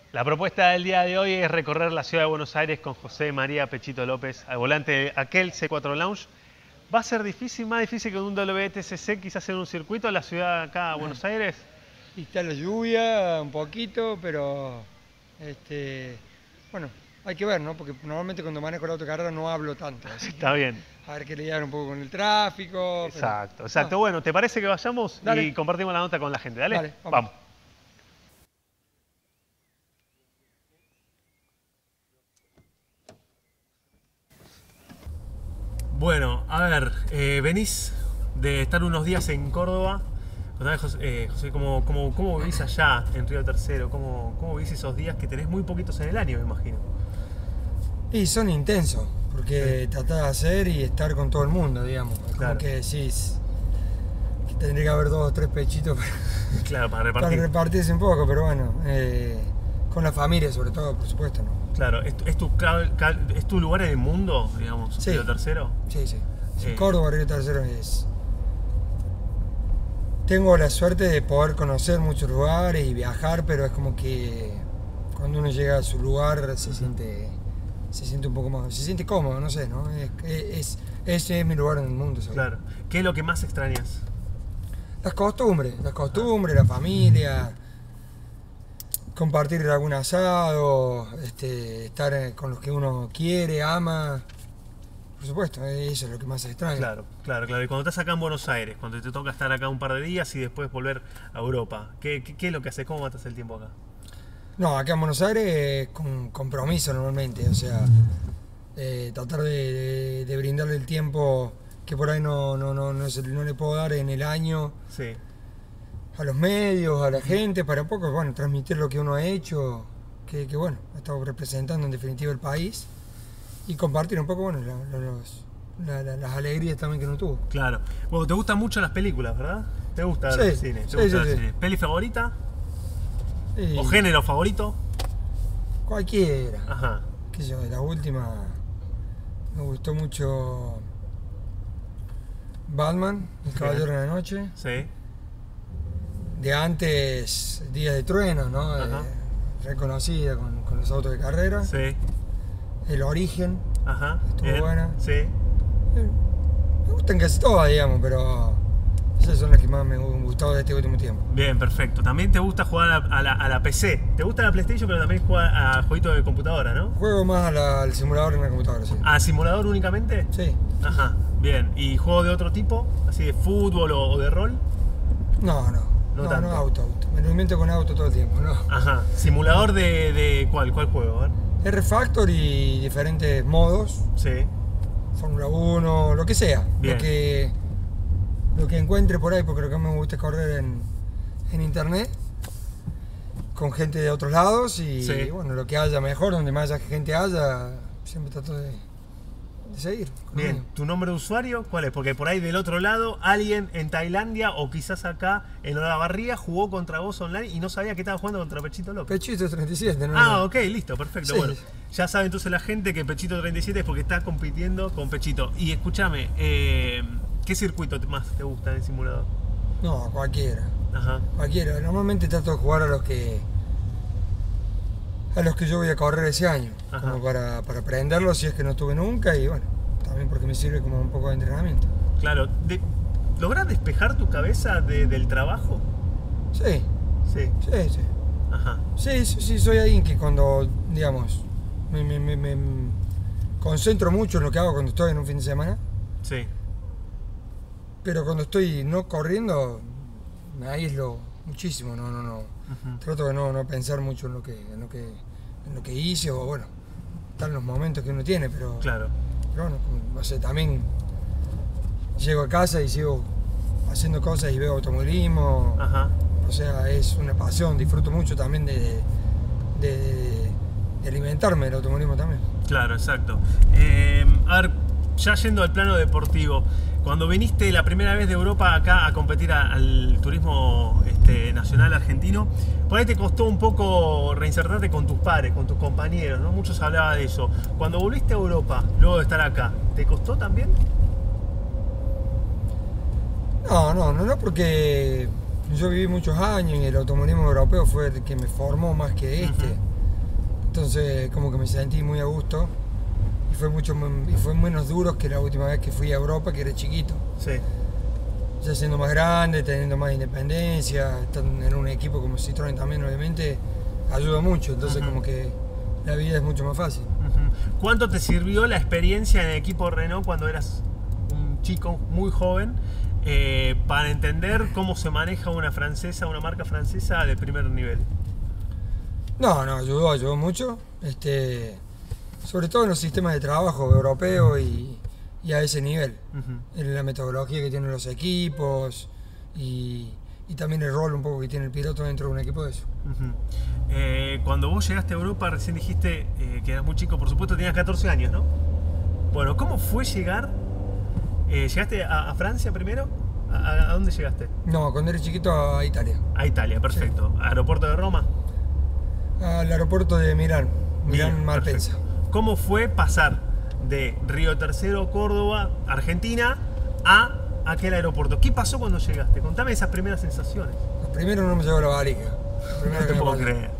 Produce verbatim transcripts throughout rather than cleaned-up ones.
La propuesta del día de hoy es recorrer la ciudad de Buenos Aires con José María Pechito López al volante de aquel C cuatro Lounge. ¿Va a ser difícil, más difícil que un W T C C, quizás en un circuito en la ciudad acá, Buenos Aires? Y está la lluvia un poquito, pero este, bueno, hay que ver, ¿no? Porque normalmente cuando manejo la autocarrera no hablo tanto. Así Está que bien. a ver que lidiar un poco con el tráfico. Exacto, pero, exacto. no. Bueno, ¿te parece que vayamos Dale. y compartimos la nota con la gente? Dale, Dale, vamos. vamos. Bueno, a ver, eh, venís de estar unos días en Córdoba. Contame, José, eh, José, ¿cómo, cómo, cómo vivís allá en Río Tercero? ¿Cómo, ¿Cómo vivís esos días que tenés muy poquitos en el año, me imagino? Y son intensos, porque Sí. tratás de hacer y estar con todo el mundo, digamos. Es Claro. como que decís que tendría que haber dos o tres pechitos para, Claro, para para repartir. repartirse un poco, pero bueno, eh, con la familia sobre todo, por supuesto, ¿no? Claro, ¿es, tu- es, tu, ca- ca- ¿es tu lugar en el mundo, digamos, Sí. Río Tercero? Sí, sí. Sí, Eh. Córdoba, Río Tercero es... Tengo la suerte de poder conocer muchos lugares y viajar, pero es como que cuando uno llega a su lugar se siente, se siente un poco más, se siente cómodo, no sé, ¿no? Es, es, ese es mi lugar en el mundo, ¿sabes? Claro. ¿Qué es lo que más extrañas? Las costumbres, las costumbres, la familia, compartir algún asado, este, estar con los que uno quiere, ama. Por supuesto, eso es lo que más extraña. Claro, claro, claro. Y cuando estás acá en Buenos Aires, cuando te toca estar acá un par de días y después volver a Europa, ¿qué, qué, qué es lo que haces? ¿Cómo matas el tiempo acá? No, acá en Buenos Aires eh, con compromiso normalmente, o sea, eh, tratar de, de- de brindarle el tiempo que por ahí no, no, no, no, se- no le puedo dar en el año Sí, a los medios, a la gente, para un poco, bueno, transmitir lo que uno ha hecho, que, que bueno, ha estado representando en definitiva el país y compartir un poco, bueno, la- la- los- la- la- las alegrías también que uno tuvo. claro. Bueno, te gustan mucho las películas, ¿verdad? ¿Te gusta ver Sí, cine? ¿Te sí, gusta sí, ver sí. cine? ¿Peli favorita? Y ¿O género favorito? cualquiera. Ajá. Qué sé yo, de la última me gustó mucho Batman, El Caballero de la Noche. Sí. De antes, Días de Trueno, ¿no? Eh, Ajá. reconocida con, con los autos de carrera. Sí. El Origen. Ajá. Estuvo Bien. buena. Sí. Eh, Me gustan casi todas, digamos, pero esas son las que más me han gustado de este último tiempo. Bien, perfecto. También te gusta jugar a la, a la, a la P C. Te gusta la PlayStation, pero también juega a jueguitos de computadora, ¿no? Juego más a la- al simulador en la computadora, sí. ¿A simulador únicamente? Sí. Ajá, bien. ¿Y juego de otro tipo? ¿Así de fútbol o, o de rol? No, no. No No, no, tanto. auto, auto. Me lo invento con auto todo el tiempo, ¿no? Ajá. ¿Simulador de, de cuál? ¿Cuál juego? A ver. R-Factor y diferentes modos. Sí. Fórmula uno, lo que sea. Bien. Lo que, lo que encuentre por ahí, porque lo que más me gusta es correr en, en internet. Con gente de otros lados y Sí. bueno, lo que haya mejor, donde más gente haya, siempre trato de, de seguir. Bien. conmigo. ¿Tu nombre de usuario cuál es? Porque por ahí del otro lado, alguien en Tailandia o quizás acá en Olavarría jugó contra vos online y no sabía que estaba jugando contra Pechito López. Pechito treinta y siete, ¿no? Ah, ok, listo, perfecto. Sí. Bueno, ya sabe entonces la gente que Pechito treinta y siete es porque está compitiendo con Pechito. Y escúchame, eh, ¿qué circuito más te gusta en simulador? No, cualquiera. Ajá. Cualquiera. Normalmente trato de jugar a los que a los que yo voy a correr ese año. Ajá. Como para, para aprenderlo si es que no tuve nunca y bueno, también porque me sirve como un poco de entrenamiento. Claro, de- ¿lográs despejar tu cabeza de- del trabajo? Sí, Sí. sí, sí. Ajá. Sí, sí, sí, soy alguien que cuando, digamos, me, me- me- me concentro mucho en lo que hago cuando estoy en un fin de semana, Sí. pero cuando estoy no corriendo, me aíslo muchísimo, no, no, no. Ujú. Trato de no, no pensar mucho en lo que, en lo que, en lo que hice o bueno, están los momentos que uno tiene, pero, Claro. pero bueno, como, no sé, también llego a casa y sigo haciendo cosas y veo automovilismo. Ajá. O sea, es una pasión, disfruto mucho también de, de, de- de alimentarme del automovilismo también. Claro, exacto. Eh, a ver, ya yendo al plano deportivo, cuando viniste la primera vez de Europa acá a competir a- al turismo este, nacional argentino, por ahí te costó un poco reinsertarte con tus pares, con tus compañeros, ¿no? Muchos hablaban de eso. Cuando volviste a Europa, luego de estar acá, ¿te costó también? No, no, no, no, porque yo viví muchos años y el automovilismo europeo fue el que me formó más que este. Ujú. Entonces como que me sentí muy a gusto y fue, mucho, y fue menos duro que la última vez que fui a Europa, que era chiquito. Sí. Ya siendo más grande, teniendo más independencia, estando en un equipo como Citroën también obviamente ayuda mucho, entonces uh-huh. como que la vida es mucho más fácil. Uh-huh. ¿Cuánto te sirvió la experiencia en el equipo Renault cuando eras un chico muy joven eh, para entender cómo se maneja una francesa, una marca francesa de primer nivel? No, no, ayudó, ayudó mucho, este, sobre todo en los sistemas de trabajo europeos y, y a ese nivel, uh-huh. en la metodología que tienen los equipos y, y también el rol un poco que tiene el piloto dentro de un equipo de eso. Uh-huh. eh, cuando vos llegaste a Europa, recién dijiste eh, que eras muy chico, por supuesto tenías catorce años, ¿no? Bueno, ¿cómo fue llegar? Eh, ¿Llegaste a, a Francia primero? ¿A, ¿A dónde llegaste? No, cuando era chiquito a Italia. A Italia, perfecto. Sí. ¿Aeropuerto de Roma? Al aeropuerto de Milán, Milán Bien, Malpensa. Perfecto. ¿Cómo fue pasar de Río Tercero, Córdoba, Argentina, a aquel aeropuerto? ¿Qué pasó cuando llegaste? Contame esas primeras sensaciones. Primero no me llevó la valija. No te puedo creer.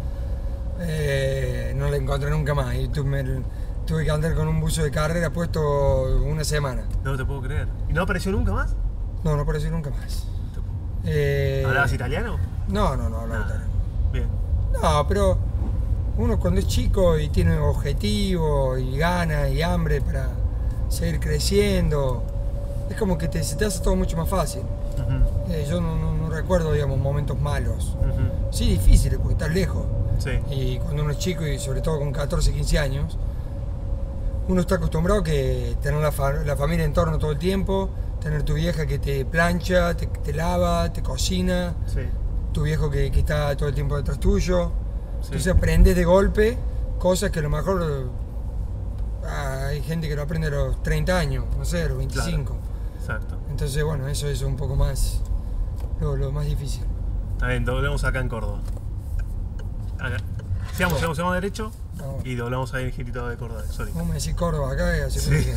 Eh, no la encontré nunca más. Y tuve, me, tuve que andar con un buzo de carrera puesto una semana. No te puedo creer. ¿Y no apareció nunca más? No, no apareció nunca más. Eh, ¿Hablabas italiano? No, no, no hablaba italiano. Bien. No, pero uno cuando es chico y tiene objetivos y ganas y hambre para seguir creciendo, es como que te, se te hace todo mucho más fácil. Uh-huh. eh, yo no, no, no recuerdo, digamos, momentos malos. Uh-huh. Sí, difíciles porque estás lejos. Sí. Y cuando uno es chico y sobre todo con catorce, quince años, uno está acostumbrado a que tener la, fa la familia en torno todo el tiempo, tener tu vieja que te plancha, te, te lava, te cocina, sí. tu viejo que, que está todo el tiempo detrás tuyo. Sí. Entonces aprendes de golpe cosas que a lo mejor ah, hay gente que lo aprende a los treinta años, no sé, a los veinticinco. Claro. Exacto. Entonces, bueno, eso es un poco más lo, lo más difícil. Está bien, doblemos acá en Córdoba. Acá. Sigamos, sigamos, sigamos derecho no. Y doblamos ahí el girito de Córdoba. Sorry. Vamos a decir Córdoba acá y así sí.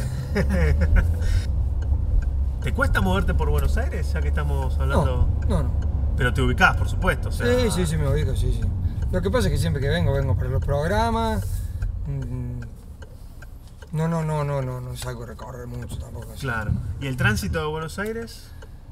¿Te cuesta moverte por Buenos Aires, ya que estamos hablando? No, no, no. Pero te ubicás, por supuesto. O sea... Sí, sí, sí, me ubico, sí, sí. Lo que pasa es que siempre que vengo, vengo para los programas. No, no, no, no, no, no salgo a recorrer mucho tampoco. Así. Claro. ¿Y el tránsito de Buenos Aires?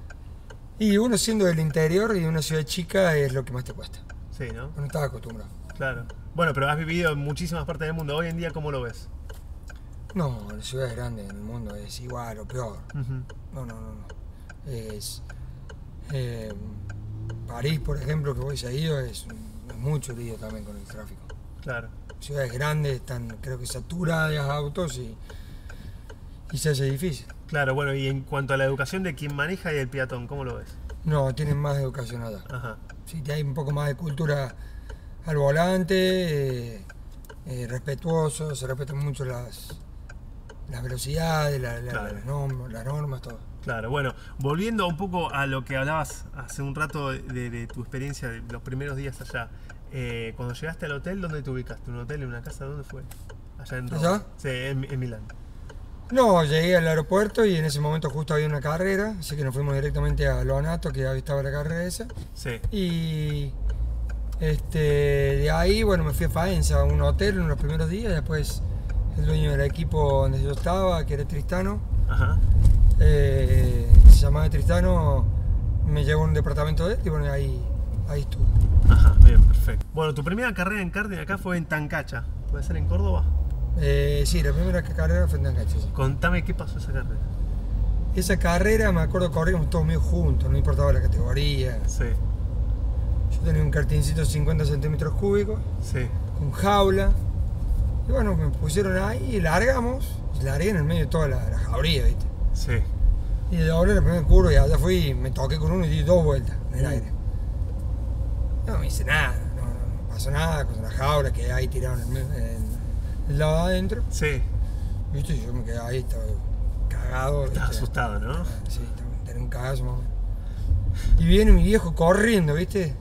Y uno siendo del interior y de una ciudad chica es lo que más te cuesta. Sí, ¿no? No estaba acostumbrado. Claro. Bueno, pero has vivido en muchísimas partes del mundo. Hoy en día, ¿cómo lo ves? No, las ciudades grandes en el mundo es igual o peor. Uh-huh. No, no, no, no. Es... Eh, París, por ejemplo, que voy seguido, es, es mucho lío también con el tráfico. Claro. Ciudades grandes están, creo que saturadas de autos y, y se hace difícil. Claro, bueno, y en cuanto a la educación de quien maneja y del peatón, ¿cómo lo ves? No, tienen más educación allá. Ajá. Sí, hay un poco más de cultura al volante, eh, eh, respetuoso, se respetan mucho las, las velocidades, la, la, claro. las, normas, las normas, todo. Claro, bueno, volviendo un poco a lo que hablabas hace un rato de, de, de tu experiencia de los primeros días allá. Eh, cuando llegaste al hotel, ¿dónde te ubicaste? ¿Un hotel, en una casa? ¿Dónde fue? Allá en Roma. ¿Allá? Sí, en, en Milán. No, llegué al aeropuerto y en ese momento justo había una carrera, así que nos fuimos directamente a Loanato, que estaba la carrera esa. Sí. Y este, de ahí, bueno, me fui a Faenza, a un hotel en los primeros días, después el dueño del equipo donde yo estaba, que era Tristano, Ajá. Eh, se llamaba Tristano, me llevó a un departamento de él y bueno, ahí, ahí estuve. Ajá, bien, perfecto. Bueno, tu primera carrera en karting acá fue en Tancacha, ¿puede ser en Córdoba? Eh, sí, la primera carrera fue en Tancacha. Sí. Contame qué pasó esa carrera. Esa carrera, me acuerdo, corríamos todos medio juntos, no importaba la categoría. Sí. Yo tenía un kartingcito de cincuenta centímetros cúbicos, sí. con jaula. Y bueno, me pusieron ahí y largamos, y largué en el medio de toda la, la jauría, ¿viste? Sí. Y doblé la primera curva y allá fui y me toqué con uno y di dos vueltas en el aire. No me hice nada, no, no, no pasó nada con la jaula que ahí tiraron en el, en el lado de adentro. Sí. ¿Viste? Y yo me quedé ahí, estaba cagado. Estás asustado, ¿no? Sí, tenía un cagazo más o menos. Y viene mi viejo corriendo, ¿viste?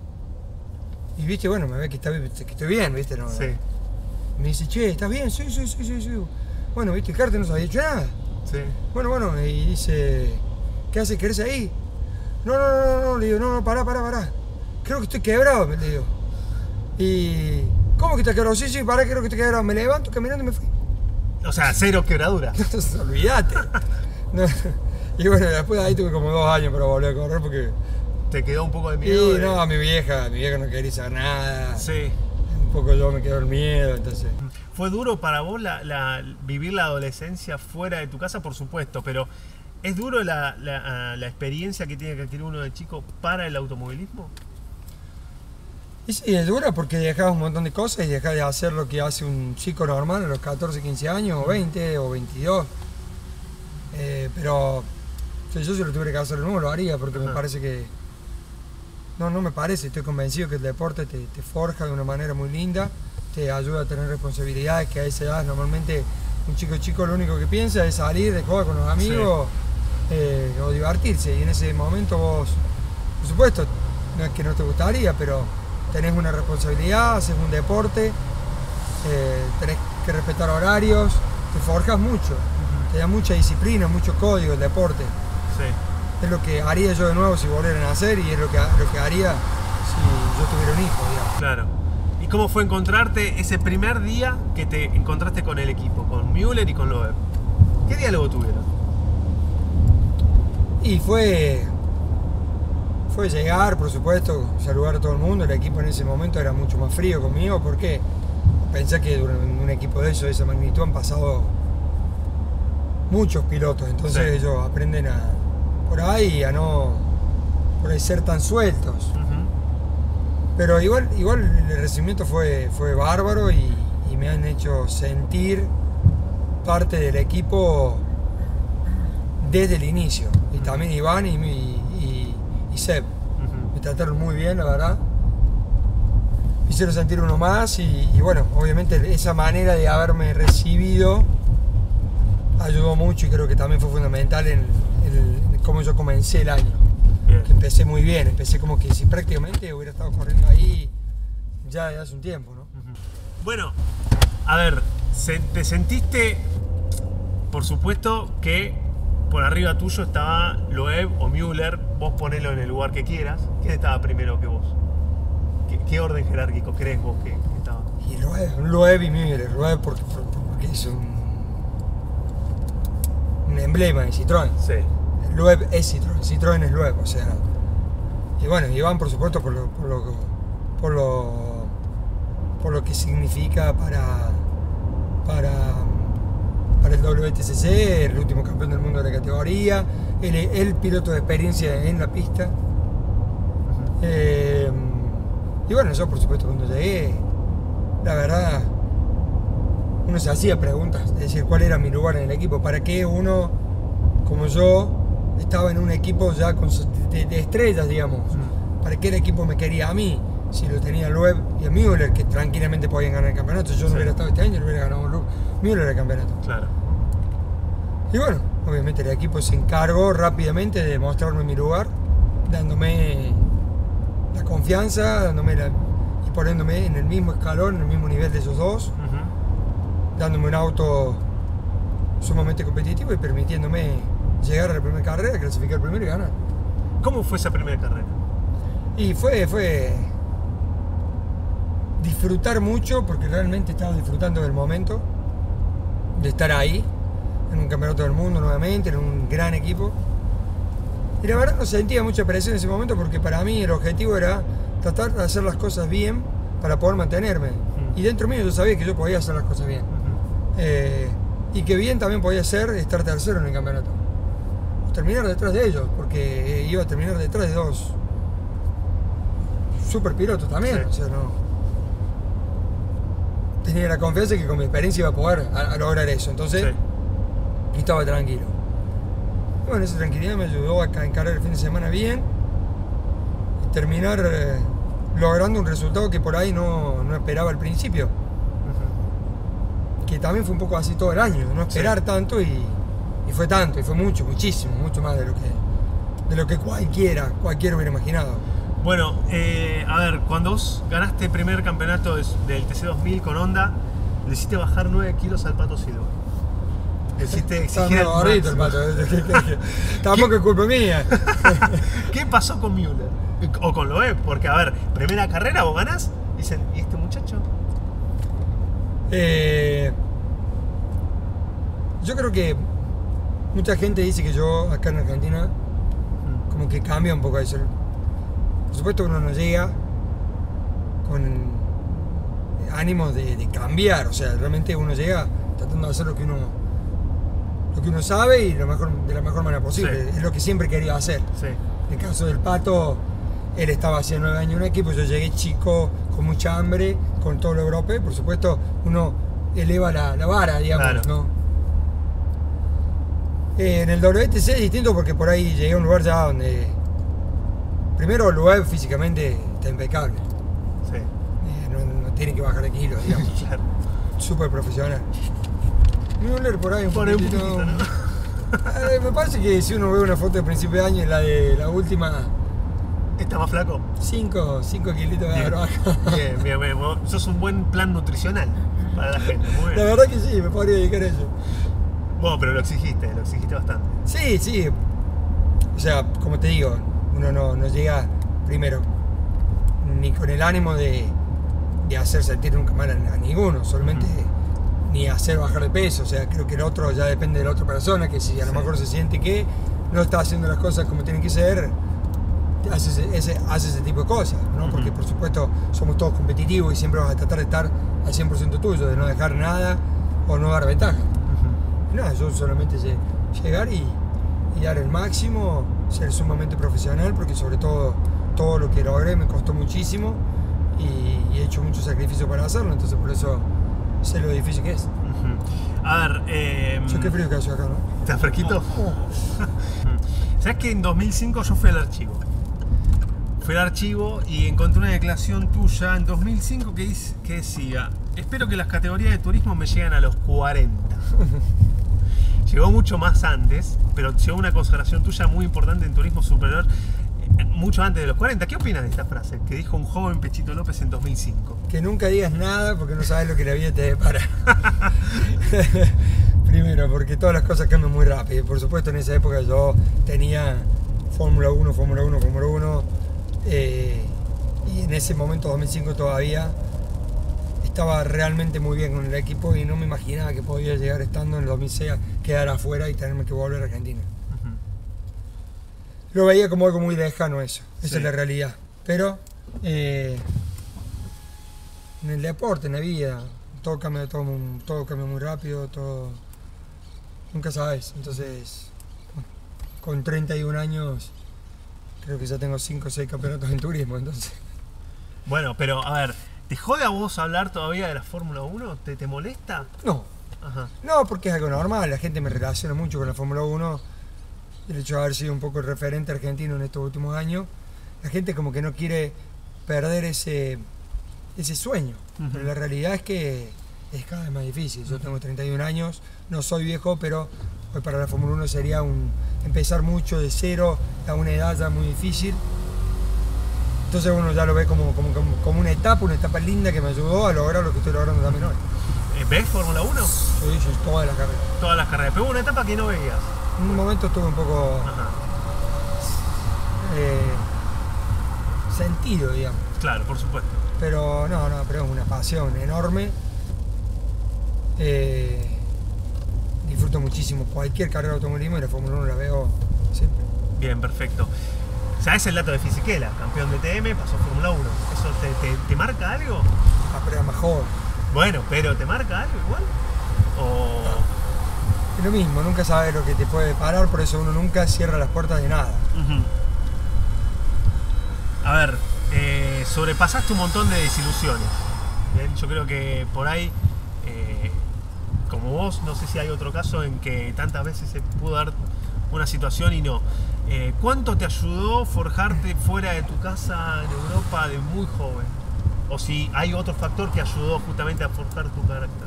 Y viste, bueno, me ve que, está, que estoy bien, ¿viste? No, sí. Me dice, che, ¿estás bien? Sí, sí, sí, sí, sí. Bueno, ¿viste? El karting no se había hecho nada. Sí. Bueno, bueno, y dice, ¿qué haces? ¿Querés ahí? No, no, no, no, le digo, no, no, pará, pará, pará. Creo que estoy quebrado, me le digo. Y ¿Cómo que te quebró? Sí, sí, para, creo que te quebró. Me levanto caminando y me fui. O sea, cero quebradura. Olvídate. No. Y bueno, después de ahí tuve como dos años para volver a correr porque... ¿Te quedó un poco de miedo? Y de... no, mi vieja, mi vieja no quería saber nada. Sí. Un poco yo me quedó el miedo, entonces... ¿Fue duro para vos la, la, vivir la adolescencia fuera de tu casa? Por supuesto, pero ¿es duro la, la, la experiencia que tiene que adquirir uno de chico para el automovilismo? Y sí, es dura porque dejás un montón de cosas y dejás de hacer lo que hace un chico normal a los catorce, quince años, o veinte, o veintidós. Eh, pero si yo si lo tuviera que hacer de nuevo lo haría porque Ajá. me parece que... No, no me parece, estoy convencido que el deporte te, te forja de una manera muy linda, te ayuda a tener responsabilidades que a esa edad normalmente un chico chico lo único que piensa es salir de jugar con los amigos sí. eh, o divertirse, y en ese momento vos, por supuesto, no es que no te gustaría, pero tenés una responsabilidad, haces un deporte, eh, tenés que respetar horarios, te forjas mucho, uh-huh. te da mucha disciplina, mucho código el deporte. Sí. Es lo que haría yo de nuevo si volvieran a nacer y es lo que, lo que haría si yo tuviera un hijo, digamos. Claro. ¿Y cómo fue encontrarte ese primer día que te encontraste con el equipo, con Müller y con Loeb? ¿Qué diálogo tuvieron? Y fue... Fue llegar, por supuesto, saludar a todo el mundo. El equipo en ese momento era mucho más frío conmigo porque pensé que en un equipo de eso, de esa magnitud, han pasado muchos pilotos. Entonces sí. ellos aprenden a, por ahí a no por ahí ser tan sueltos. Uh-huh. Pero igual, igual el recibimiento fue, fue bárbaro y, y me han hecho sentir parte del equipo desde el inicio. Y uh-huh. también Iván y, y, y Seb. Uh-huh. Me trataron muy bien, la verdad. Me hicieron sentir uno más y, y bueno, obviamente esa manera de haberme recibido ayudó mucho y creo que también fue fundamental en, en, en cómo yo comencé el año. Bien. Que empecé muy bien, empecé como que si prácticamente hubiera estado corriendo ahí ya hace un tiempo, ¿no? Uh-huh. Bueno, a ver, te sentiste, por supuesto que por arriba tuyo estaba Loeb o Müller, vos ponelo en el lugar que quieras. ¿Quién estaba primero que vos? ¿Qué, qué orden jerárquico crees vos que, que estaba? Y Loeb, Loeb y Müller, Loeb porque, porque es un, un emblema de Citroën. Sí. Loeb es Citroën, Citroën es Loeb, o sea. Y bueno, Iván por supuesto por lo, por lo, por lo, por lo que significa para, para, para el W T C C, el último campeón del mundo de la categoría, el, el piloto de experiencia en la pista. Uh-huh. Eh, y bueno, yo por supuesto cuando llegué, la verdad, uno se hacía preguntas, es decir, cuál era mi lugar en el equipo, para qué uno, como yo, estaba en un equipo ya con, de, de estrellas, digamos. Mm. ¿Para qué el equipo me quería a mí? Si lo tenía Loeb y a Müller, que tranquilamente podían ganar el campeonato. Yo sí. no hubiera estado este año, no hubiera ganado Müller el campeonato. Claro. Y bueno, obviamente el equipo se encargó rápidamente de mostrarme mi lugar, dándome la confianza, dándome la, y poniéndome en el mismo escalón, en el mismo nivel de esos dos, uh-huh. dándome un auto sumamente competitivo y permitiéndome llegar a la primera carrera, clasificar primero y ganar. ¿Cómo fue esa primera carrera? Y fue, fue disfrutar mucho, porque realmente estaba disfrutando del momento, de estar ahí, en un campeonato del mundo nuevamente, en un gran equipo. Y la verdad no sentía mucha presión en ese momento, porque para mí el objetivo era tratar de hacer las cosas bien para poder mantenerme. Uh-huh. Y dentro mío yo sabía que yo podía hacer las cosas bien. Uh-huh. Eh, y que bien también podía ser estar tercero en el campeonato. Terminar detrás de ellos, porque iba a terminar detrás de dos super pilotos también, sí. o sea, no. Tenía la confianza de que con mi experiencia iba a poder a, a lograr eso, entonces sí. estaba tranquilo. Y bueno, esa tranquilidad me ayudó a encarar el fin de semana bien y terminar eh, logrando un resultado que por ahí no, no esperaba al principio. Uh-huh. Que también fue un poco así todo el año, no esperar sí. tanto y. Y fue tanto, y fue mucho, muchísimo, mucho más de lo que, de lo que cualquiera, cualquiera hubiera imaginado. Bueno, eh, a ver, cuando vos ganaste el primer campeonato del T C dos mil con Honda, le hiciste bajar nueve kilos al Pato Silva. Le hiciste exigir al gordito el Pato. Tampoco es culpa mía. ¿Qué pasó con Müller? O con Loeb, porque a ver, primera carrera vos ganás y dicen, ¿y este muchacho? Eh, yo creo que mucha gente dice que yo acá en Argentina como que cambia un poco eso. Por supuesto uno no llega con ánimos de, de cambiar, o sea, realmente uno llega tratando de hacer lo que uno lo que uno sabe y lo mejor, de la mejor manera posible. Sí. Es lo que siempre quería hacer. Sí. En el caso del Pato, él estaba hace nueve años en un equipo, yo llegué chico, con mucha hambre, con todo lo europeo, por supuesto uno eleva la, la vara, digamos, claro. ¿no? Eh, en el W T C es distinto porque por ahí llegué a un lugar ya donde primero el lugar físicamente está impecable. Sí. Eh, no, no tiene que bajar de kilos, digamos. Claro. Súper profesional. Müller por ahí un por poquitito, un poquito, ¿no? eh, me parece que si uno ve una foto de principio de año, la de la última... ¿Está más flaco? cinco kilitos de bien. baja. Bien, bien, bien. Sos un buen plan nutricional para la gente. Muy bien. La verdad que sí, me podría dedicar a eso. Bueno, pero lo exigiste, lo exigiste bastante. Sí, sí. O sea, como te digo, uno no, no llega primero ni con el ánimo de, de hacer sentir nunca mal a, a ninguno, solamente uh-huh. ni hacer bajar de peso. O sea, creo que el otro ya depende de la otra persona, que si a lo sí. mejor se siente que no está haciendo las cosas como tienen que ser, hace ese, ese, hace ese tipo de cosas, ¿no? Uh-huh. Porque por supuesto somos todos competitivos y siempre vas a tratar de estar al cien por ciento tuyo, de no dejar nada o no dar ventaja. Uh-huh. Nada, yo solamente sé llegar y, y dar el máximo, ser sumamente profesional, porque sobre todo todo lo que logré me costó muchísimo y, y he hecho mucho sacrificio para hacerlo, entonces por eso sé lo difícil que es. Uh-huh. A ver, eh... Yo qué frío que hace acá, ¿no? ¿Está fresquito? Oh. ¿Sabes que en dos mil cinco yo fui al archivo? Fui al archivo y encontré una declaración tuya en dos mil cinco que, dice, que decía: espero que las categorías de turismo me lleguen a los cuarenta. Llegó mucho más antes, pero llegó una consagración tuya muy importante en turismo superior mucho antes de los cuarenta. ¿Qué opinas de esta frase que dijo un joven Pechito López en dos mil cinco? Que nunca digas nada porque no sabes lo que la vida te depara. Primero, porque todas las cosas cambian muy rápido. Por supuesto, en esa época yo tenía Fórmula uno, Fórmula uno, Fórmula uno. Eh, y en ese momento, dos mil cinco, todavía estaba realmente muy bien con el equipo y no me imaginaba que podía llegar estando en el dos mil seis a quedar afuera y tenerme que volver a Argentina. Uh-huh. Lo veía como algo muy lejano eso, esa sí. es la realidad. Pero eh, en el deporte, en la vida, todo cambia, todo, todo cambia muy rápido, todo nunca sabes. Entonces, con treinta y un años, creo que ya tengo cinco o seis campeonatos en turismo, entonces... Bueno, pero a ver, ¿te jode a vos hablar todavía de la Fórmula uno? ¿Te, te molesta? No. Ajá. No, porque es algo normal, la gente me relaciona mucho con la Fórmula uno. El hecho de haber sido un poco el referente argentino en estos últimos años, la gente como que no quiere perder ese, ese sueño. Uh-huh. Pero la realidad es que es cada vez más difícil. Yo tengo treinta y un años, no soy viejo, pero hoy para la Fórmula uno sería un empezar mucho de cero a una edad ya muy difícil. Entonces uno ya lo ve como, como, como una etapa, una etapa linda que me ayudó a lograr lo que estoy logrando también hoy. ¿Ves Fórmula uno? Sí, sí, todas las carreras. Todas las carreras, pero hubo una etapa que no veías. En un momento estuve un poco eh, sentido, digamos. Claro, por supuesto. Pero no, no, pero es una pasión enorme. Eh, disfruto muchísimo cualquier carrera de automovilismo y la Fórmula uno la veo siempre. Bien, perfecto. ¿Sabes el dato de Fisichella? Campeón de T M, pasó a Fórmula uno. ¿Eso te, te, te marca algo? Ah, pero era más joven. Bueno, pero ¿te marca algo igual? ¿O...? Es lo mismo, nunca sabes lo que te puede parar, por eso uno nunca cierra las puertas de nada. Uh-huh. A ver, eh, sobrepasaste un montón de desilusiones. Bien, yo creo que por ahí, eh, como vos, no sé si hay otro caso en que tantas veces se pudo dar una situación y no. Eh, ¿Cuánto te ayudó forjarte fuera de tu casa en Europa de muy joven? O si hay otro factor que ayudó justamente a forjar tu carácter.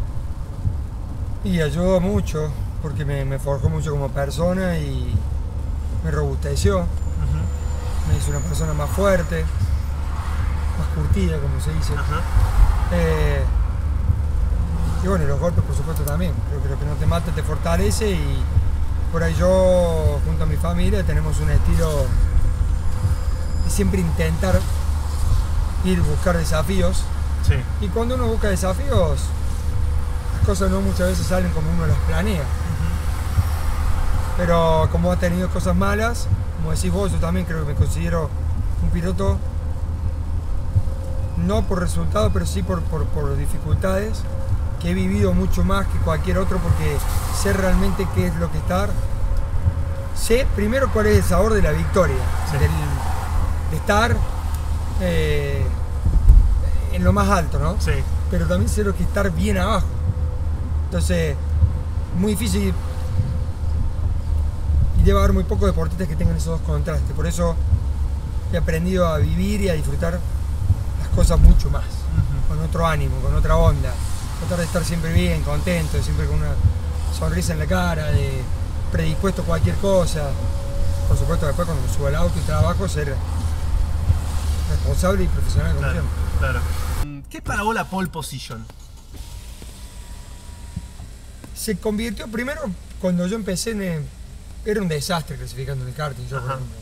Y ayudó mucho, porque me, me forjó mucho como persona y me robusteció. Uh-huh. Me hizo una persona más fuerte, más curtida, como se dice. Uh-huh. eh, y bueno, los golpes por supuesto también. Creo que lo que no te mata te fortalece y por ahí yo, junto a mi familia, tenemos un estilo de siempre intentar ir a buscar desafíos. Sí. Y cuando uno busca desafíos, cosas no muchas veces salen como uno las planea. Uh-huh. Pero como ha tenido cosas malas, como decís vos, yo también creo que me considero un piloto, no por resultados, pero sí por, por, por dificultades, que he vivido mucho más que cualquier otro, porque sé realmente qué es lo que estar. Sé primero cuál es el sabor de la victoria, sí. del, de estar eh, en lo más alto, ¿no? Sí. Pero también sé lo que es estar bien abajo. Entonces, muy difícil, y debe haber muy pocos deportistas que tengan esos dos contrastes. Por eso he aprendido a vivir y a disfrutar las cosas mucho más, uh-huh. con otro ánimo, con otra onda. Tratar de estar siempre bien, contento, siempre con una sonrisa en la cara, de predispuesto a cualquier cosa. Por supuesto, después cuando me subo al auto y trabajo, ser responsable y profesional como claro, siempre. Claro. ¿Qué es para vos la pole position? Se convirtió, primero, cuando yo empecé, en el, era un desastre clasificando en el karting, yo, por ejemplo.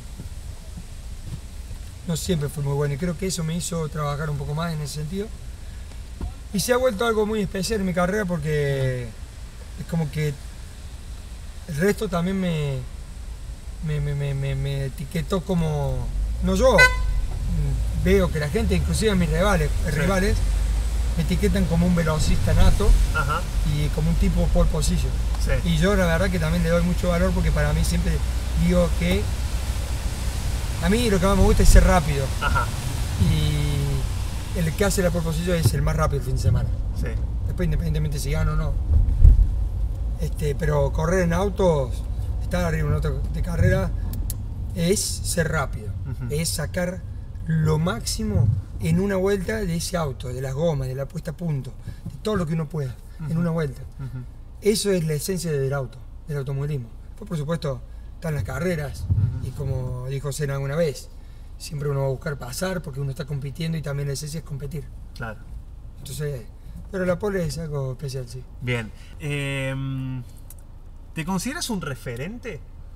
No siempre fue muy bueno y creo que eso me hizo trabajar un poco más en ese sentido. Y se ha vuelto algo muy especial en mi carrera porque es como que el resto también me, me, me, me, me, me etiquetó como, no yo, veo que la gente, inclusive mis rivales, sí. rivales me etiquetan como un velocista nato. Ajá. Y como un tipo pole position. Sí. Y yo la verdad que también le doy mucho valor porque para mí siempre digo que a mí lo que más me gusta es ser rápido. Ajá. Y el que hace la pole position es el más rápido el fin de semana. Sí. Después independientemente si gano o no. Este, pero correr en autos, estar arriba en un auto de carrera, es ser rápido. Uh-huh. Es sacar lo máximo en una vuelta de ese auto, de las gomas, de la puesta a punto, de todo lo que uno pueda, uh-huh. en una vuelta. Uh-huh. Eso es la esencia del auto, del automovilismo. Pues por supuesto están las carreras, uh-huh. y como dijo Senna alguna vez, siempre uno va a buscar pasar porque uno está compitiendo y también la esencia es competir. Claro. Entonces, pero la pole es algo especial, sí. Bien. Eh, ¿Te consideras un referente?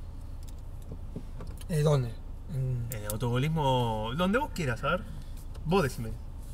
¿Eh, ¿Dónde? En... en el automovilismo, donde vos quieras, a ver. Vos decime.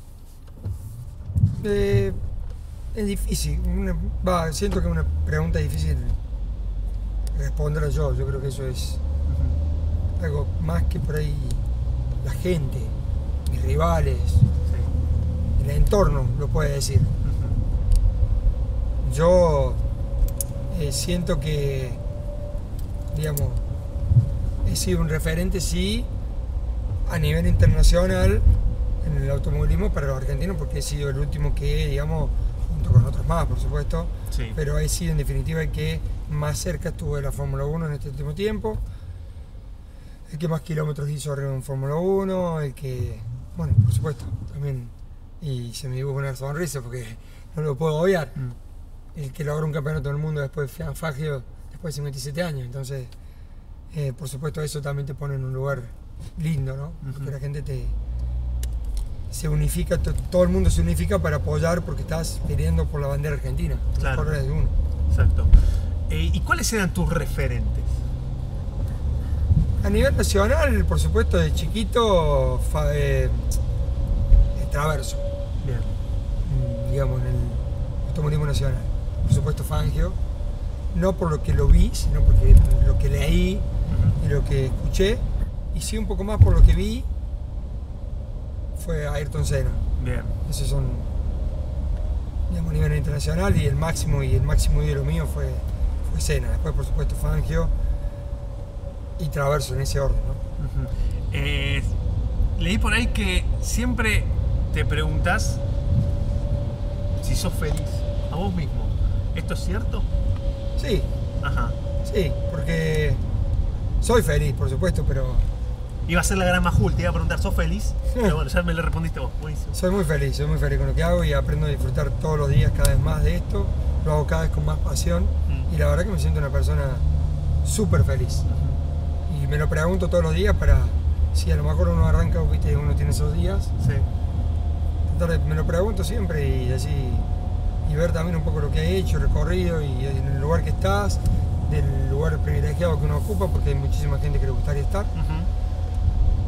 Eh, es difícil. Una, va, siento que es una pregunta difícil responderla yo. Yo creo que eso es uh-huh. algo más que por ahí la gente, mis rivales, sí. el entorno lo puede decir. Uh-huh. Yo eh, siento que, digamos, he sido un referente, sí, a nivel internacional en el automovilismo para los argentinos, porque he sido el último que, digamos, junto con otros más, por supuesto, sí. pero he sido en definitiva el que más cerca estuvo de la Fórmula uno en este último tiempo, el que más kilómetros hizo arriba en Fórmula uno, el que, bueno, por supuesto, también, y se me dibuja una sonrisa porque no lo puedo obviar, mm. el que logró un campeonato del mundo después de Fangio, después de cincuenta y siete años, entonces, eh, por supuesto, eso también te pone en un lugar lindo, ¿no? Porque uh-huh. la gente te se unifica, to, todo el mundo se unifica para apoyar porque estás peleando por la bandera argentina, claro. por de uno. Exacto. Eh, ¿Y cuáles eran tus referentes? A nivel nacional, por supuesto, de chiquito, fa, eh, Traverso. Bien. Mm, digamos, en el automovilismo nacional. Por supuesto, Fangio. No por lo que lo vi, sino porque lo que leí uh-huh. y lo que escuché. Y sí un poco más por lo que vi, fue Ayrton Senna. Bien. Esos son, digamos, a nivel internacional, y el máximo y el máximo ídolo mío fue, fue Senna. Después, por supuesto, Fangio y Traverso, en ese orden, ¿no? Uh-huh. eh, leí por ahí que siempre te preguntas si sos feliz a vos mismo. ¿Esto es cierto? Sí. Ajá. Sí, porque soy feliz, por supuesto, pero... Iba a ser la gran Majul, te iba a preguntar, ¿sos feliz? Pero bueno, ya me lo respondiste vos, buenísimo. Soy muy feliz, soy muy feliz con lo que hago y aprendo a disfrutar todos los días cada vez más de esto. Lo hago cada vez con más pasión mm. y la verdad que me siento una persona súper feliz. Uh-huh. Y me lo pregunto todos los días para, si a lo mejor uno arranca, viste, uno tiene esos días. Sí. Entonces me lo pregunto siempre y así, y ver también un poco lo que he hecho, recorrido y en el lugar que estás, del lugar privilegiado que uno ocupa, porque hay muchísima gente que le gustaría estar. Uh-huh.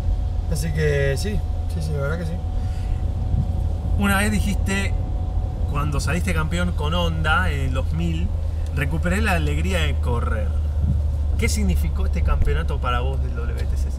Así que sí, sí, sí, la verdad que sí. Una vez dijiste, cuando saliste campeón con Honda en el dos mil, recuperé la alegría de correr. ¿Qué significó este campeonato para vos del W T C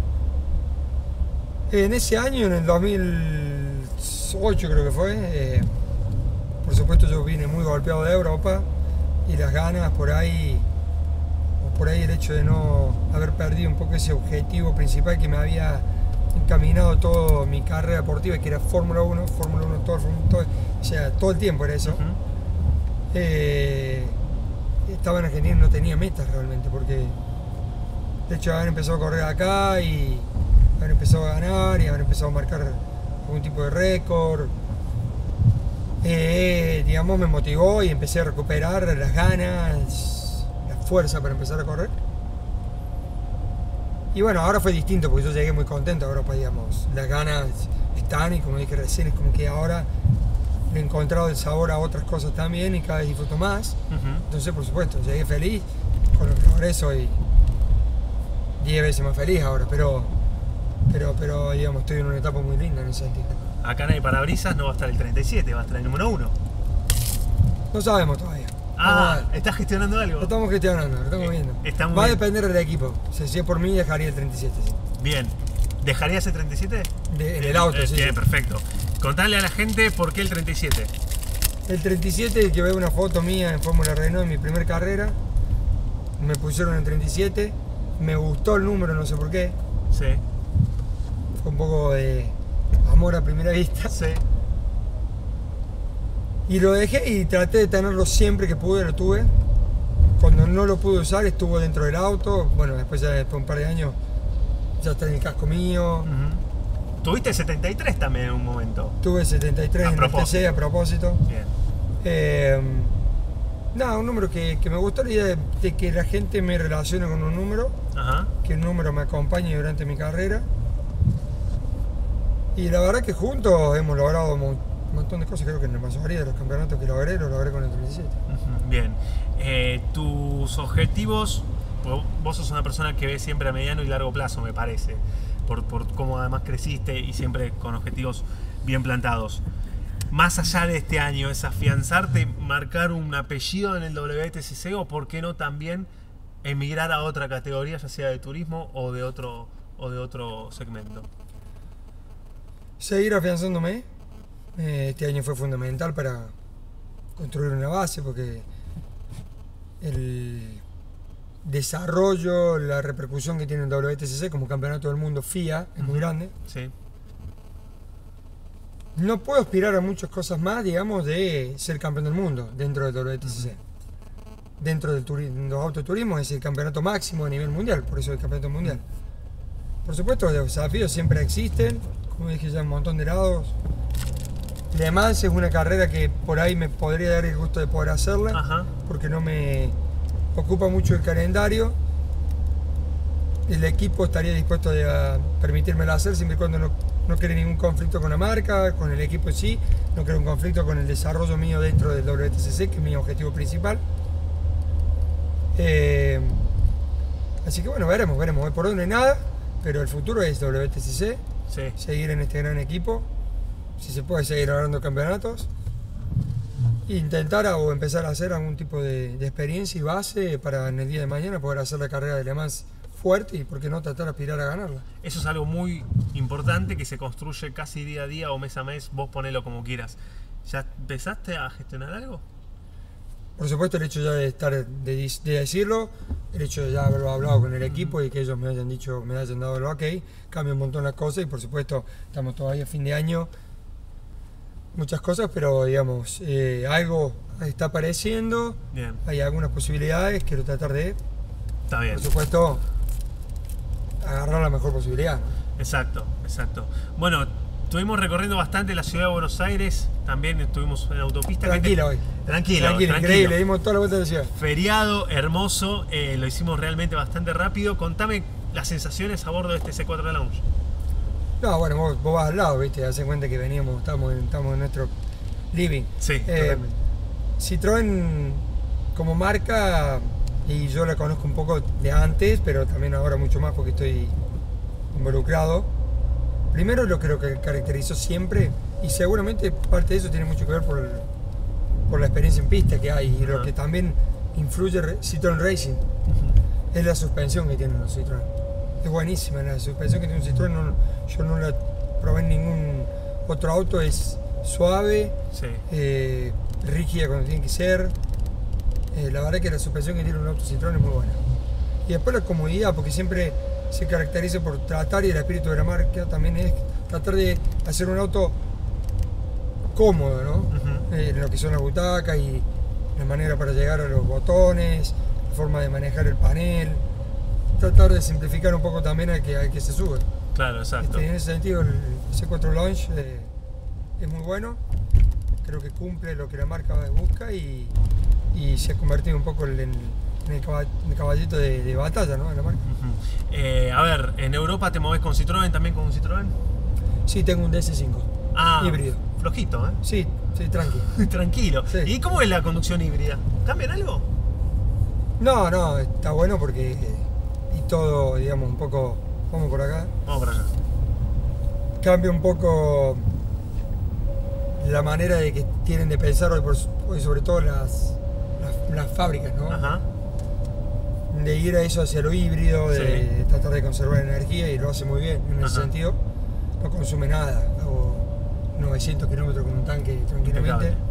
C? En ese año, en el dos mil ocho creo que fue, eh, por supuesto yo vine muy golpeado de Europa y las ganas por ahí, o por ahí el hecho de no haber perdido un poco ese objetivo principal que me había encaminado toda mi carrera deportiva, que era Fórmula uno, Fórmula uno, todo, todo, o sea, todo el tiempo era eso. Uh-huh. eh, estaba en Argentina y no tenía metas realmente, porque de hecho haber empezado a correr acá y haber empezado a ganar y haber empezado a marcar algún tipo de récord, eh, digamos, me motivó y empecé a recuperar las ganas, la fuerza para empezar a correr. Y bueno, ahora fue distinto porque yo llegué muy contento a Europa, digamos, las ganas están y como dije recién, es como que ahora he encontrado el sabor a otras cosas también y cada vez disfruto más. Uh-huh. Entonces, por supuesto, llegué feliz con el progreso y diez veces más feliz ahora, pero, pero, pero digamos, estoy en una etapa muy linda en ese sentido. Acá en el parabrisas no va a estar el treinta y siete, va a estar el número uno. No sabemos todavía. Ah, ¿estás gestionando algo? Lo estamos gestionando, lo estamos viendo. Está muy Va a bien. depender del equipo. Si es por mí, dejaría el treinta y siete. Sí. Bien. ¿Dejarías el treinta y siete? De, en el auto, eh, sí. Bien, sí. Perfecto. Contale a la gente por qué el treinta y siete. El treinta y siete, que veo una foto mía en Fórmula Renault en mi primera carrera. Me pusieron el treinta y siete. Me gustó el número, no sé por qué. Sí. Fue un poco de amor a primera vista. Sí. Y lo dejé y traté de tenerlo siempre que pude, lo tuve. Cuando no lo pude usar, estuvo dentro del auto. Bueno, después ya después de un par de años ya está en el casco mío. Uh-huh. Tuviste setenta y tres también en un momento. Tuve setenta y tres en el T C a propósito. Bien. Eh, nada, un número que, que me gustó la idea de, de que la gente me relacione con un número. Ajá. Que un número me acompañe durante mi carrera. Y la verdad que juntos hemos logrado un montón de cosas. Creo que en la mayoría de los campeonatos que logré, lo logré con el treinta y siete. Uh-huh. Bien. Eh, tus objetivos, vos sos una persona que ve siempre a mediano y largo plazo, me parece, por, por cómo además creciste y siempre con objetivos bien plantados. Más allá de este año, ¿es afianzarte, marcar un apellido en el W T C C o por qué no también emigrar a otra categoría, ya sea de turismo o de otro, o de otro segmento? Seguir afianzándome. Eh, este año fue fundamental para construir una base porque el desarrollo, la repercusión que tiene el W T C C como campeonato del mundo F I A es muy grande. Sí. No puedo aspirar a muchas cosas más, digamos, de ser campeón del mundo dentro del W T C C. Uh-huh. Dentro del turismo, los autoturismos es el campeonato máximo a nivel mundial, por eso es el campeonato mundial. Por supuesto, los desafíos siempre existen, como dije ya en un montón de lados. Le Mans es una carrera que por ahí me podría dar el gusto de poder hacerla. Ajá. Porque no me ocupa mucho el calendario. El equipo estaría dispuesto a permitírmela hacer siempre y cuando no, no cree ningún conflicto con la marca, con el equipo en sí, no cree un conflicto con el desarrollo mío dentro del W T C C, que es mi objetivo principal. Eh, así que bueno, veremos, veremos. Hoy por hoy no hay nada, pero el futuro es W T C C, sí. Seguir en este gran equipo. Si se puede seguir ganando campeonatos, intentar o empezar a hacer algún tipo de, de experiencia y base para en el día de mañana poder hacer la carrera de Le Mans fuerte y por qué no tratar de aspirar a ganarla. Eso es algo muy importante que se construye casi día a día o mes a mes, vos ponelo como quieras. ¿Ya empezaste a gestionar algo? Por supuesto, el hecho ya de estar de, de decirlo, el hecho de ya haberlo hablado con el equipo y que ellos me hayan dicho, me hayan dado el ok, cambia un montón las cosas y por supuesto estamos todavía a fin de año. Muchas cosas, pero digamos, eh, algo está apareciendo, bien. Hay algunas posibilidades, quiero tratar de, está bien. Por supuesto, agarrar la mejor posibilidad, ¿no? Exacto, exacto. Bueno, estuvimos recorriendo bastante la ciudad de Buenos Aires, también estuvimos en la autopista. Tranquila hoy. Tranquilo, tranquilo. Increíble, dimos toda la vuelta de la ciudad. Feriado, hermoso, eh, lo hicimos realmente bastante rápido. Contame las sensaciones a bordo de este C cuatro Lounge. No, bueno, vos, vos vas al lado, ¿viste? Hacen cuenta que veníamos, estamos en, estamos en nuestro living. Sí, eh, Citroën como marca, y yo la conozco un poco de antes, pero también ahora mucho más porque estoy involucrado. Primero lo que lo que caracterizó siempre, y seguramente parte de eso tiene mucho que ver por el, por la experiencia en pista que hay. Y lo Ajá. que también influye Citroën Racing Ujú. es la suspensión que tienen los Citroën. Es buenísima la suspensión que tiene un Citroën, no, yo no la probé en ningún otro auto, es suave, Sí. eh, rígida cuando tiene que ser. Eh, la verdad que la suspensión que tiene un auto Citroën es muy buena. Y después la comodidad, porque siempre se caracteriza por tratar, y el espíritu de la marca también es tratar de hacer un auto cómodo, ¿no? Ujú. Eh, lo que son las butacas y la manera para llegar a los botones, la forma de manejar el panel, tratar de simplificar un poco también al que, al que se sube. Claro, exacto. Este, en ese sentido el C cuatro Launch eh, es muy bueno, creo que cumple lo que la marca busca y, y se ha convertido un poco en, en el, caball- en el caballito de, de batalla, ¿no? De la marca. Ujú. Eh, a ver, ¿en Europa te movés con Citroën, también con un Citroën? Sí, tengo un D S cinco, Ah, híbrido. flojito, ¿eh? Sí, sí, tranquilo. Tranquilo. Sí. ¿Y cómo es la conducción híbrida? ¿Cambian algo? No, no, está bueno porque eh, y todo, digamos, un poco, vamos por acá, Vamos para allá. cambia un poco la manera de que tienen de pensar hoy, por, hoy sobre todo las, las, las fábricas, ¿no? Ajá. De ir a eso hacia lo híbrido, de Sí. tratar de conservar energía, y lo hace muy bien en ese Ajá. sentido. No consume nada, hago novecientos kilómetros con un tanque tranquilamente. Impecable.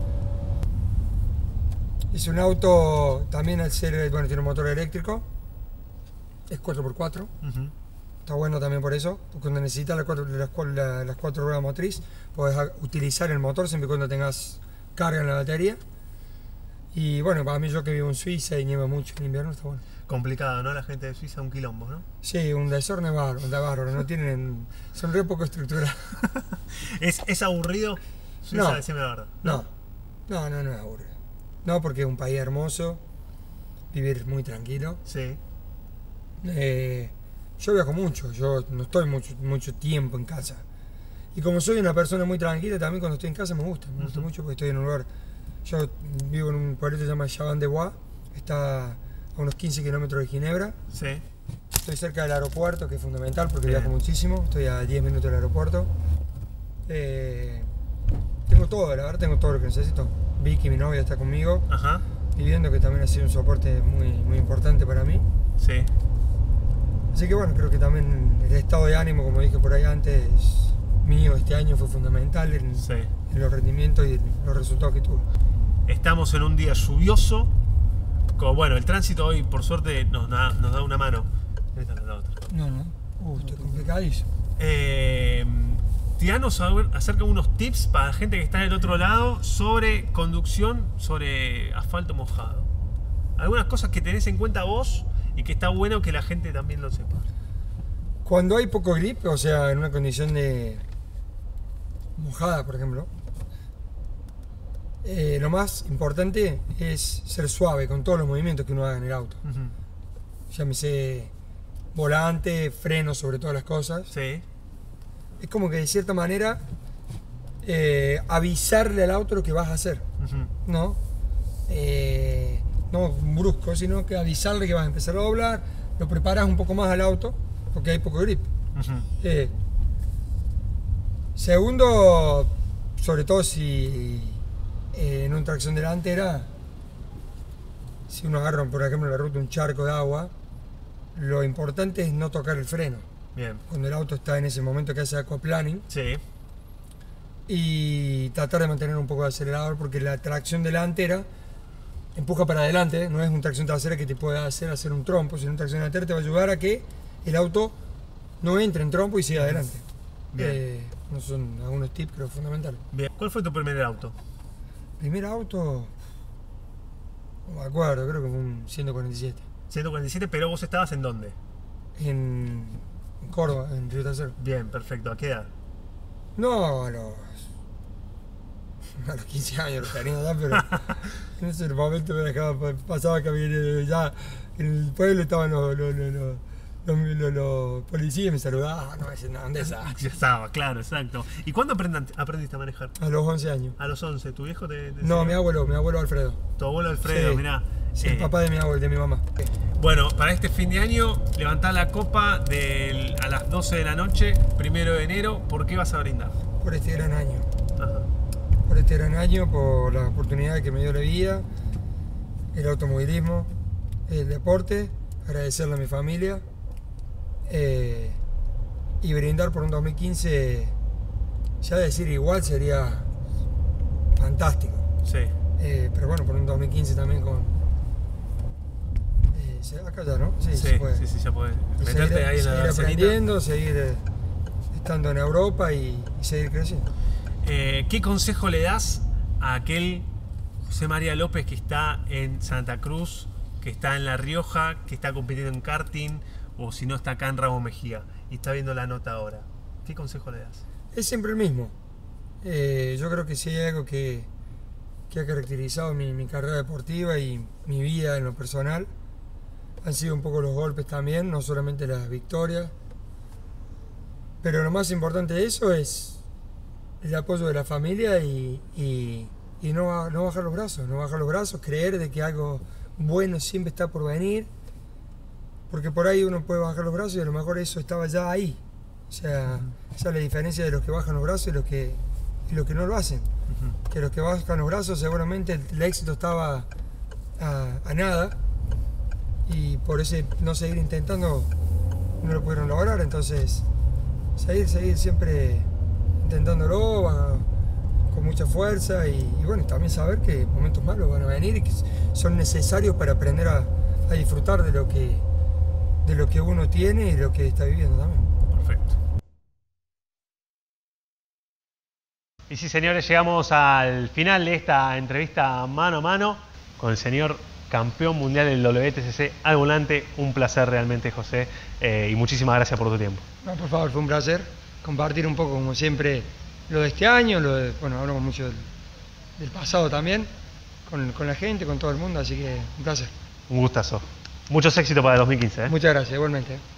Es un auto también, al ser, bueno, tiene un motor eléctrico, es cuatro por cuatro, Ujú. está bueno también por eso, porque cuando necesitas las cuatro, las, cua- la- las cuatro ruedas motriz, puedes a- utilizar el motor siempre y cuando tengas carga en la batería. Y bueno, para mí, yo que vivo en Suiza y nieva mucho en invierno, está bueno. Complicado, ¿no? La gente de Suiza, un quilombo, ¿no? Sí, un desorden bárbaro, un bárbaro, no tienen, son re poco estructurados. ¿Es, es aburrido? Suiza, No. decime la verdad. No, no, no, no es aburrido. No, porque es un país hermoso, vivir muy tranquilo. Sí. Eh, yo viajo mucho, yo no estoy mucho, mucho tiempo en casa. Y como soy una persona muy tranquila, también cuando estoy en casa me gusta, me gusta Ujú. mucho porque estoy en un lugar. Yo vivo en un pueblo que se llama Chaban-de-Bois, está a unos quince kilómetros de Ginebra. Sí. Estoy cerca del aeropuerto, que es fundamental porque Bien. viajo muchísimo, estoy a diez minutos del aeropuerto. Eh, tengo todo, la verdad, tengo todo lo que necesito. Vicky, mi novia, está conmigo, Ajá. viviendo, que también ha sido un soporte muy, muy importante para mí. Sí. Así que bueno, creo que también el estado de ánimo, como dije por ahí antes, mío este año fue fundamental en, Sí. en los rendimientos y en los resultados que tuve. Estamos en un día lluvioso. Como, bueno, el tránsito hoy, por suerte, nos da, nos da una mano. Esta es la otra. No, no, uh, estoy complicadísimo. Eh, tiranos a ver- acerca de unos tips para la gente que está del otro lado sobre conducción sobre asfalto mojado. Algunas cosas que tenés en cuenta vos y que está bueno que la gente también lo sepa. Cuando hay poco grip, o sea, en una condición de mojada, por ejemplo, eh, lo más importante es ser suave con todos los movimientos que uno haga en el auto. Ujú. Llámese volante, freno, sobre todas las cosas. Sí. Es como que de cierta manera eh, avisarle al auto lo que vas a hacer, Ujú. ¿no? Eh, no brusco, sino que avisarle que vas a empezar a doblar, lo preparas un poco más al auto, porque hay poco grip. Ujú. Eh, segundo, sobre todo si eh, en una tracción delantera, si uno agarra, por ejemplo, en la ruta un charco de agua, lo importante es no tocar el freno. Bien. Cuando el auto está en ese momento que hace aquaplaning, Sí. y tratar de mantener un poco de acelerador, porque la tracción delantera empuja para adelante, no es una tracción trasera que te pueda hacer hacer un trompo, sino una tracción delantera te va a ayudar a que el auto no entre en trompo y siga adelante. Bien. Eh, no son algunos tips, creo, fundamentales. Bien. ¿Cuál fue tu primer auto? Primer auto, no me acuerdo, creo que fue un ciento cuarenta y siete, ciento cuarenta y siete, pero vos estabas en dónde? en, en Córdoba, en Río Tercero. Bien, perfecto. ¿A qué edad? No, a los, a los quince años lo tenía ya, pero en ese momento me dejaba, pasaba que había, ya en el pueblo estaban los, los, los, los, los, los- los policías y me saludaban, no, ese, no, ¿dónde estás? Ya estaba, claro, exacto. ¿Y cuándo aprendan- aprendiste a manejar? A los once años. A los once. ¿Tu viejo te, te No, enseñó? mi abuelo, mi abuelo Alfredo. Tu abuelo Alfredo, Sí. mirá. Sí, Eh, el papá de mi abuelo, de mi mamá. Bueno, para este fin de año, levantá la copa del- a las doce de la noche, primero de enero. ¿Por qué vas a brindar? Por este gran año. Ajá. por este gran año, por las oportunidades que me dio la vida, el automovilismo, el deporte, agradecerle a mi familia eh, y brindar por un dos mil quince, ya decir igual sería fantástico. Sí. Eh, pero bueno, por un dos mil quince también con... Eh, acá ya, ¿no? Sí, Sí, se puede. sí, sí, ya puedes Y meterte seguir, ahí en la seguir Barcelita. aprendiendo, seguir eh, estando en Europa y, y seguir creciendo. Eh, ¿Qué consejo le das a aquel José María López que está en Santa Cruz, que está en La Rioja, que está compitiendo en karting, o si no está acá en Ramos Mejía y está viendo la nota ahora? ¿Qué consejo le das? Es siempre el mismo. Eh, yo creo que si hay algo que, que ha caracterizado mi, mi carrera deportiva y mi vida en lo personal, han sido un poco los golpes también, no solamente las victorias. Pero lo más importante de eso es el apoyo de la familia y, y, y no, no bajar los brazos, no bajar los brazos, creer de que algo bueno siempre está por venir, porque por ahí uno puede bajar los brazos y a lo mejor eso estaba ya ahí. O sea, uh-huh. esa es la diferencia de los que bajan los brazos y los que, y los que no lo hacen. Uh-huh. Que los que bajan los brazos seguramente el, el éxito estaba a, a nada y por ese no seguir intentando no lo pudieron lograr. Entonces, seguir, seguir siempre intentándolo va, con mucha fuerza y, y bueno, también saber que momentos malos van a venir y que son necesarios para aprender a, a disfrutar de lo que de lo que uno tiene y de lo que está viviendo también. Perfecto. Y sí, señores, llegamos al final de esta entrevista mano a mano con el señor campeón mundial del W T C C al volante. Un placer realmente, José, eh, y muchísimas gracias por tu tiempo. No, por favor, fue un placer compartir un poco, como siempre, lo de este año, lo de, bueno, hablamos mucho del, del pasado también, con, con la gente, con todo el mundo, así que un placer. Un gustazo. Muchos éxitos para el dos mil quince. ¿eh? Muchas gracias, igualmente.